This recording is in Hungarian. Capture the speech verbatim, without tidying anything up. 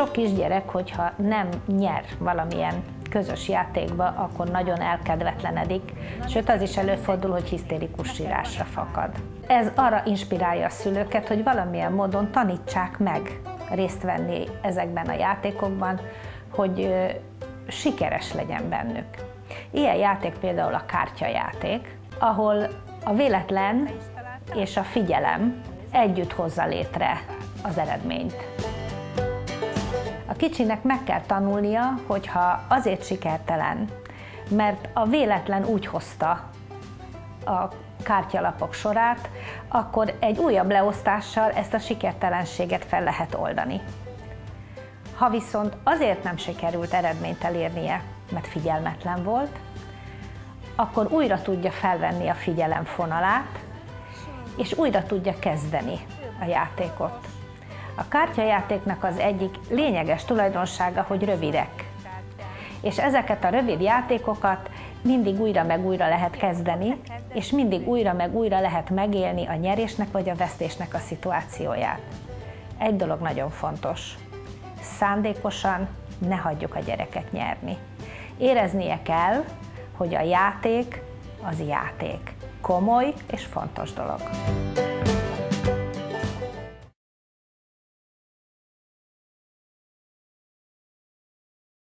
Sok kisgyerek, hogyha nem nyer valamilyen közös játékba, akkor nagyon elkedvetlenedik, sőt az is előfordul, hogy hisztérikus sírásra fakad. Ez arra inspirálja a szülőket, hogy valamilyen módon tanítsák meg részt venni ezekben a játékokban, hogy sikeres legyen bennük. Ilyen játék például a kártyajáték, ahol a véletlen és a figyelem együtt hozza létre az eredményt. A kicsinek meg kell tanulnia, hogyha azért sikertelen, mert a véletlen úgy hozta a kártyalapok sorát, akkor egy újabb leosztással ezt a sikertelenséget fel lehet oldani. Ha viszont azért nem sikerült eredményt elérnie, mert figyelmetlen volt, akkor újra tudja felvenni a figyelem fonalát, és újra tudja kezdeni a játékot. A kártyajátéknak az egyik lényeges tulajdonsága, hogy rövidek. És ezeket a rövid játékokat mindig újra meg újra lehet kezdeni, és mindig újra meg újra lehet megélni a nyerésnek vagy a vesztésnek a szituációját. Egy dolog nagyon fontos. Szándékosan ne hagyjuk a gyereket nyerni. Éreznie kell, hogy a játék az játék. Komoly és fontos dolog.